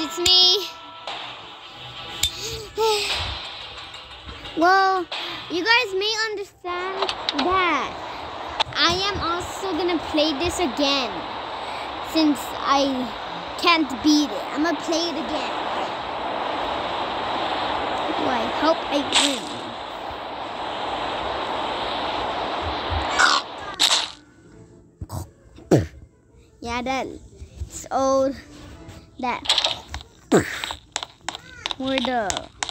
it's me. Well, you guys may understand that I am also gonna play this again since I can't beat it. I'm gonna play it again. Oh, I hope I win. Yeah, that's old. That. Where the.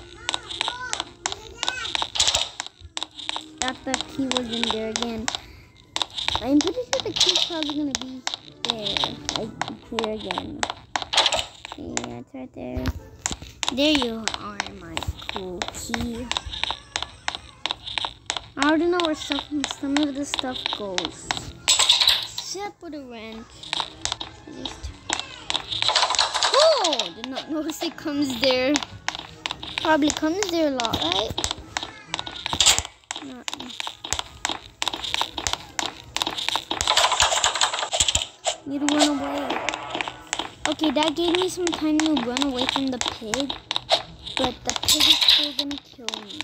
Thought the key was in there again. I'm pretty sure the key's probably gonna be there. Like here again. Yeah, it's right there. There you are, my cool key. I already know where some of the stuff goes. Except for the wrench. Oh! Did not notice it comes there. Probably comes there a lot, right? Need to run away. Okay, that gave me some time to run away from the pig. But the pig is still gonna kill me.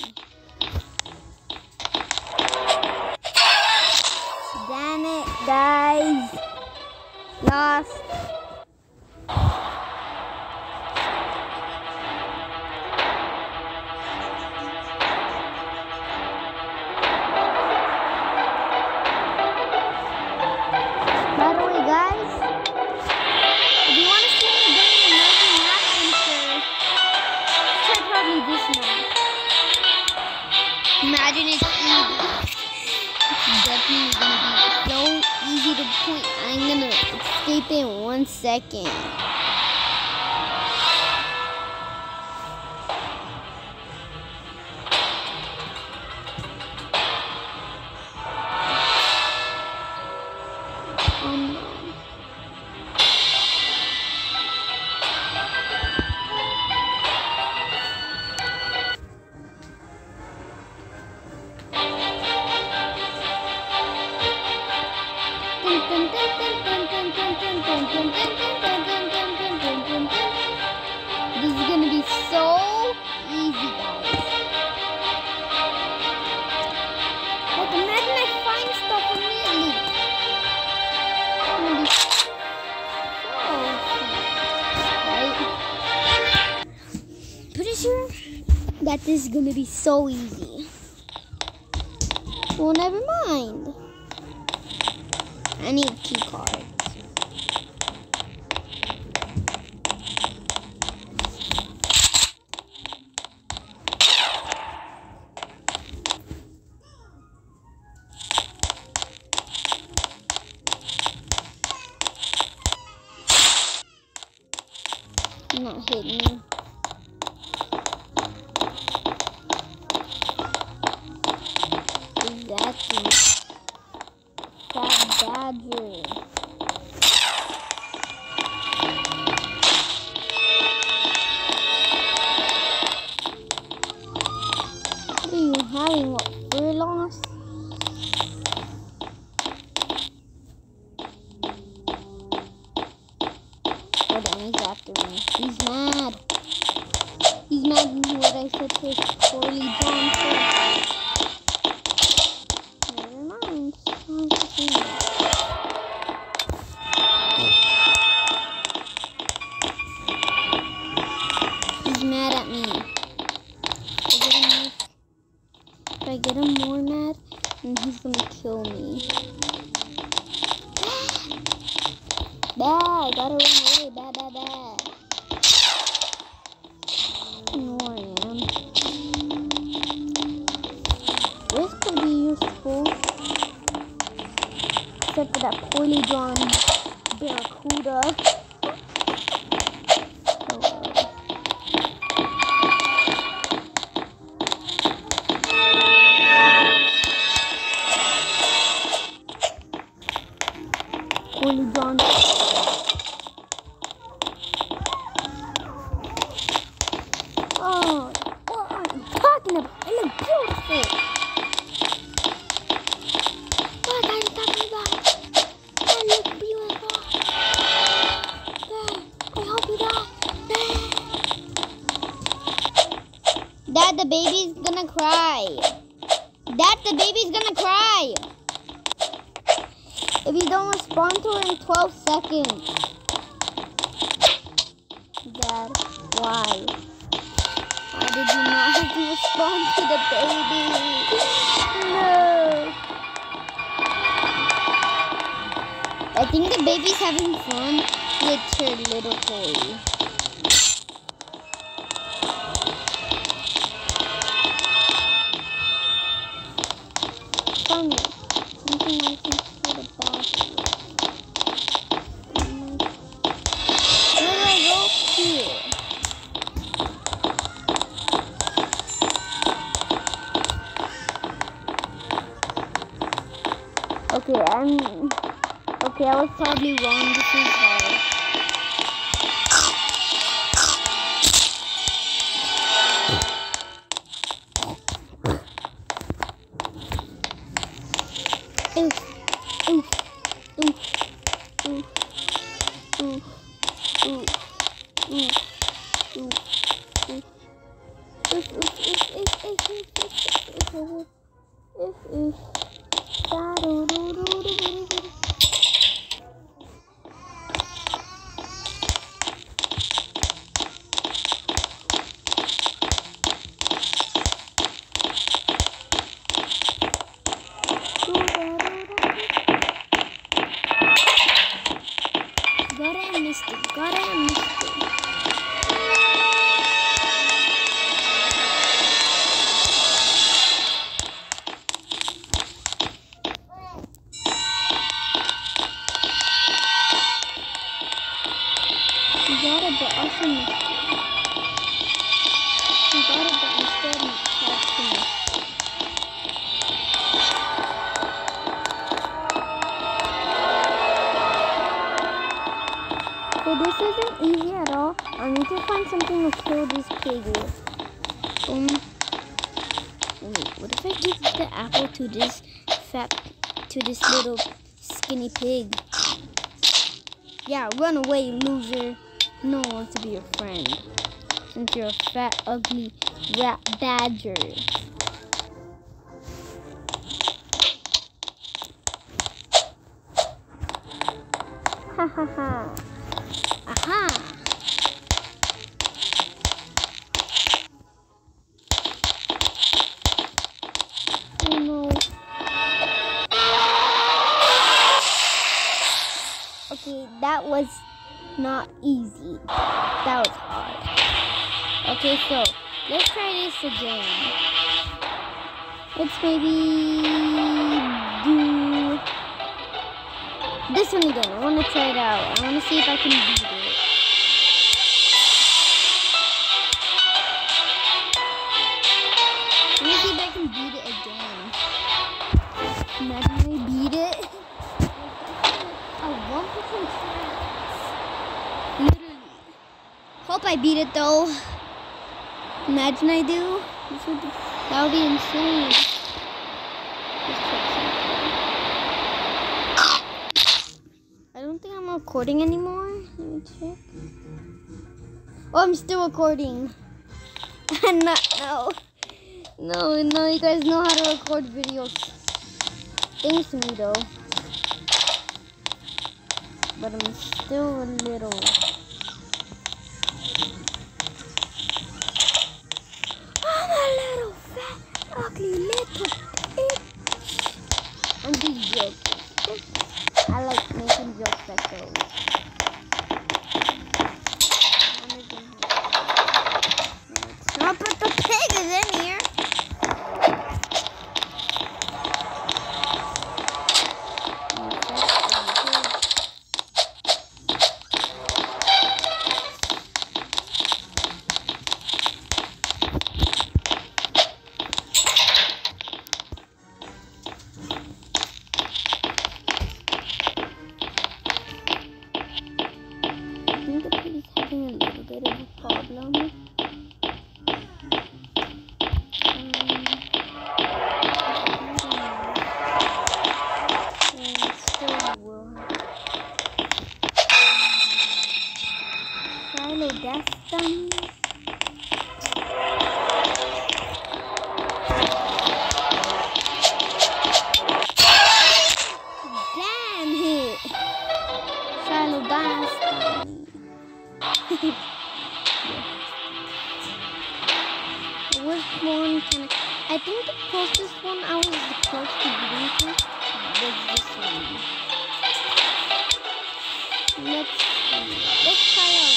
Damn it, guys. Lost. By the way, guys, if you want to see me bring another map enter, try probably this map. Imagine it's easy. It's definitely gonna be so easy to point. I'm gonna escape in 1 second. This is gonna be so easy, guys. Like, imagine I find stuff immediately. It's gonna be so easy, right? Pretty sure that this is gonna be so easy. Well, never mind. I need key cards. Not hitting me. Exactly. That badger. What are you having? What, fur loss? Oh, damn, he's after me. He's mad. He's mad at what I said to his poorly drawn face. Never mind. He's mad at me. If I get him more mad, then he's gonna kill me. Bad, gotta run away. Bad, bad, bad. No, I am. This could be useful. Except for that poorly drawn barracuda. Poorly drawn. Oh, what are you talking about? I look beautiful. What are you talking about? I look beautiful. Dad, I hope you die. Dad. Dad, the baby's gonna cry. Dad, the baby's gonna cry. If you don't respond to her in 12 seconds. Dad, why? Why did you not have to respond to the baby? No. I think the baby's having fun with her little toy. Funny. Something I can put a battery. Where do I go? Here. Okay, I was probably wrong. This is hard. So this isn't easy at all. I need to find something to kill this piggy. Wait, what if I give the apple to this little skinny pig? Yeah, run away, loser. No one wants to be your friend. Since you're a fat, ugly rat badger. Ha ha ha. Aha! Oh no. Okay, that was not easy. That was hard. Okay, so let's try this again. Let's maybe do this one again. I want to try it out. I want to see if I can beat it. Let me see if I can beat it again. Imagine I beat it. A 1% chance. Literally. Hope I beat it though. Imagine I do. That would be insane. I don't think I'm recording anymore. Let me check. Oh, I'm still recording. No, you guys know how to record videos. Thanks to me though. But I'm still a little. I'm a little fat, ugly little bitch. I'm just joking. I like making jokes like those. Not but the pig is in here. That's done. Was one kind of? I think the closest one I was close to getting to was this one. Let's see. Let's try out.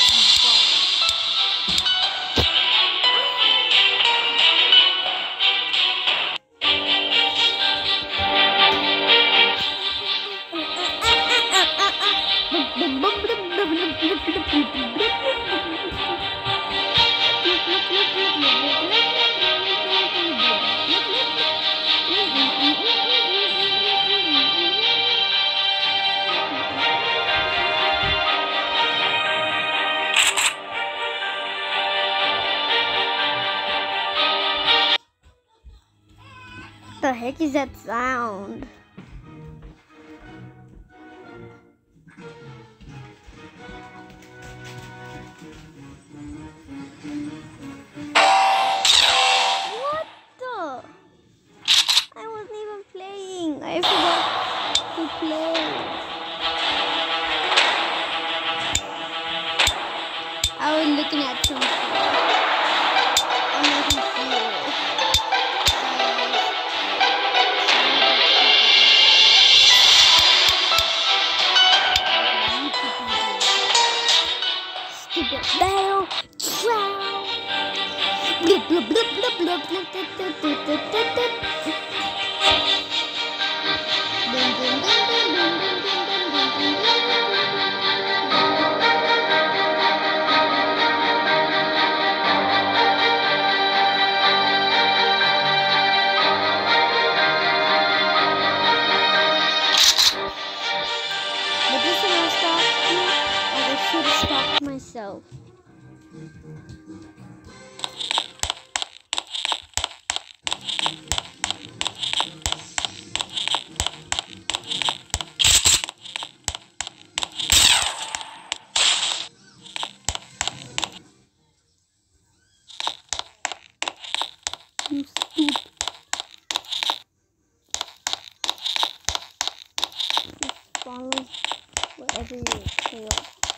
What the heck is that sound? What the? I wasn't even playing. I forgot to play. I was looking at something. I'm not gonna see it. Battle trial. Blip, blip, blip, blip, blip, blip, blip, blip, blip, blip, blip, blip. Dun, dun, dun, dun, dun, dun, dun, dun, dun, But this one I stopped you, as I should have stopped myself. You stupid. Just follow whatever you say.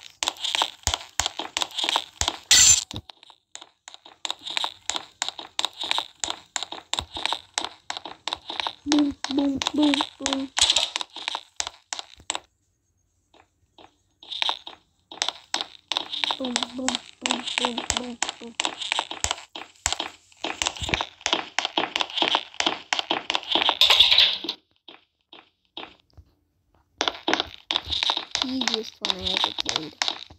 Boom, boom, boom, boom. Boom, boom, boom, boom, boom, boom. Easiest one I ever played.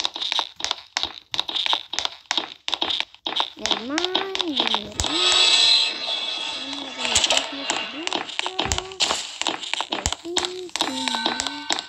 Never mind, never mind. I'm not gonna get this to do it, so please do not.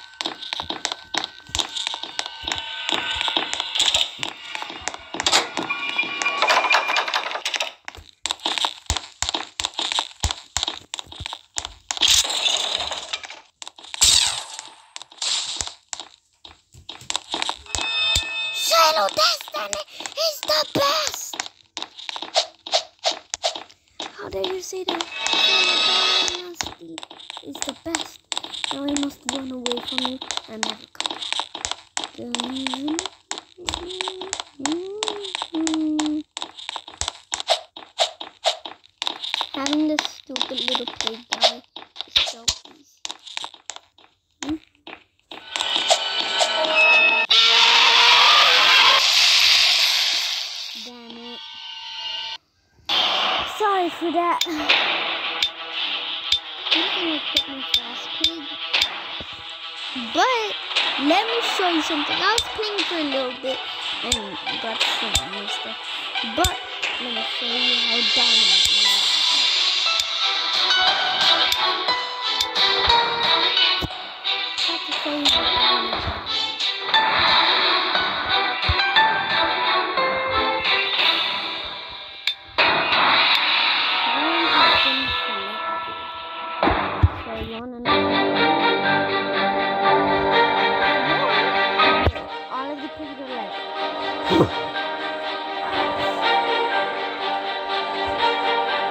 Shadow Destiny is the best! How dare you say that? Shadow Dynasty is the best. Now I must run away from you and never come back. Having this stupid little play die is so easy. Damn it. Sorry for that. I'm gonna quit my fast pig. But let me show you something. I was playing for a little bit and got some new stuff. But let me show you how dominant I am. I have to show you how dominant I am. All of the pigs are like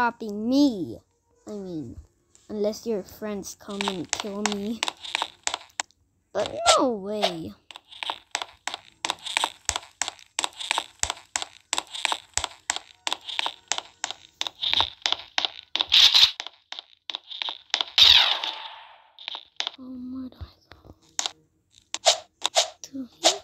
stopping me. I mean, unless your friends come and kill me. But no way. Oh my God. To here.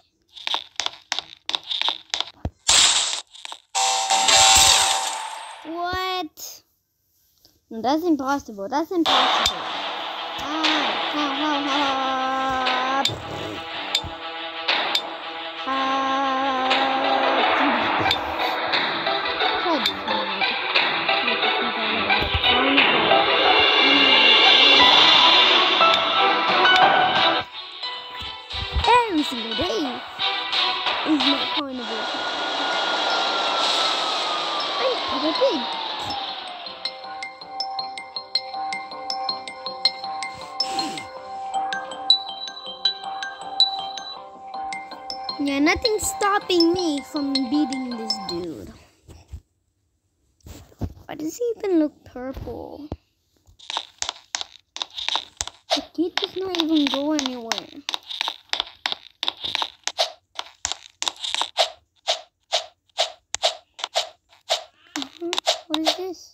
What? No, that's impossible. That's impossible. Every single day is my carnival. I'm Peppa Pig. Yeah, nothing's stopping me from beating this dude. Why does he even look purple? The kid does not even go anywhere. What is this?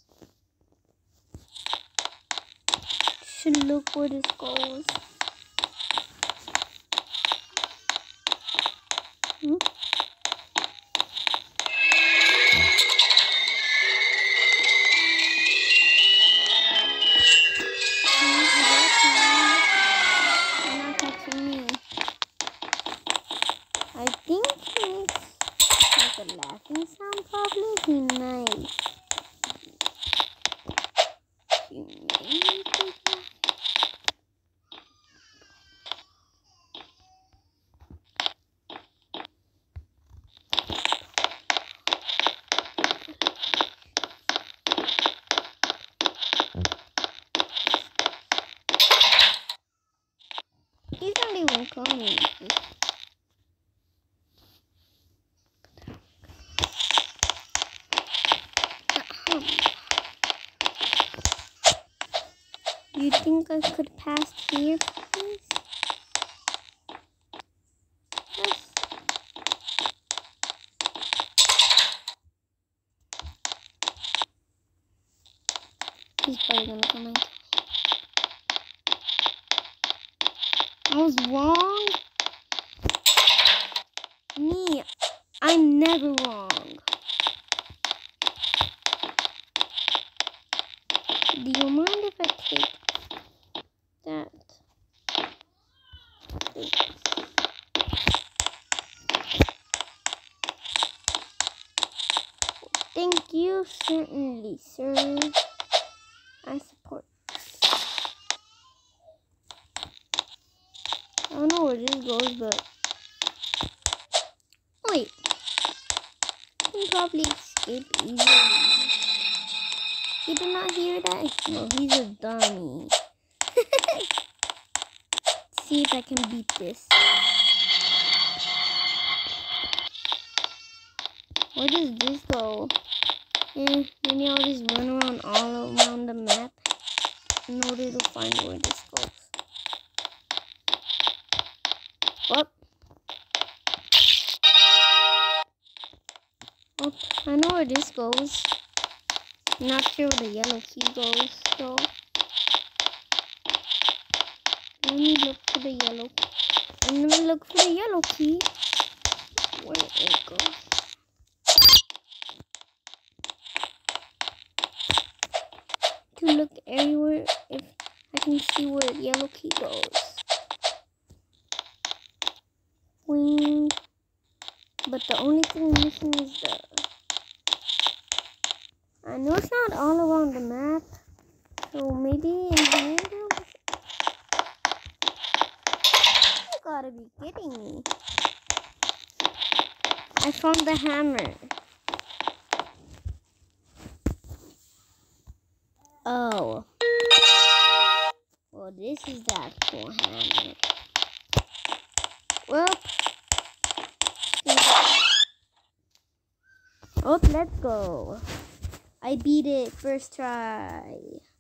Should look where this goes. I think he makes like a laughing sound probably. He might. He may make it laugh. He's not even coming. You think I could pass here, please? Yes. He's probably gonna come in. I was wrong. Me, I'm never wrong. Do you mind if I take that? Thank you, certainly, sir. I support. I don't know where this goes, but wait. I can probably escape easily. You did not hear that? No, he's a dummy. See if I can beat this. Where does this go? Maybe I'll just run around all around the map in order to find where this goes. What? Oh, I know where this goes. I'm not sure where the yellow key goes, so let me look for the yellow key. I'm gonna look for the yellow key. Where it goes. To look everywhere if I can see where the yellow key goes. Wing. But the only thing missing is the... I know it's not all around the map. So maybe in here. You gotta be kidding me. I found the hammer. Oh. Well, this is the actual hammer. Well. Oh, let's go. I beat it first try.